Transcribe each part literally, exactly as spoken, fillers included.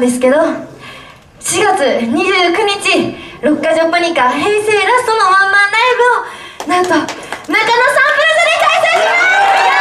ですけど、しがつにじゅうくにちロッカジャポニカ平成ラストのワンマンライブをなんと中野サンプラザで開催します。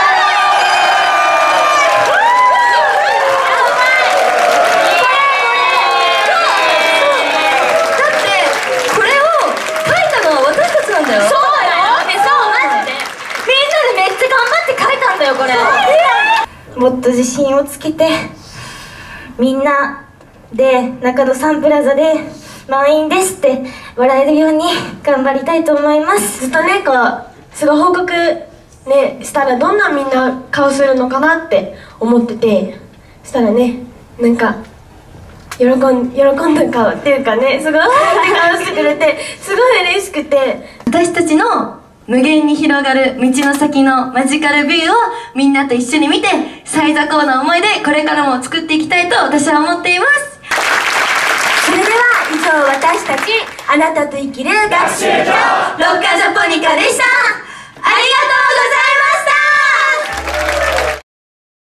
もっと自信をつけてみんなで中野サンプラザで満員ですって笑えるように頑張りたいと思います。 ずっとねこうすごい報告ねしたらどんなみんな顔するのかなって思ってて、したらねなんか喜ん喜んだ顔っていうかねすごいって顔してくれてすごい嬉しくて、 私たちの無限に広がる道の先のマジカルビューをみんなと一緒に見て最高の思い出これからも作っていきたいと私は思っています。 それでは以上私たちあなたと生きる学習ロッカジャポニカでした。ありがとう。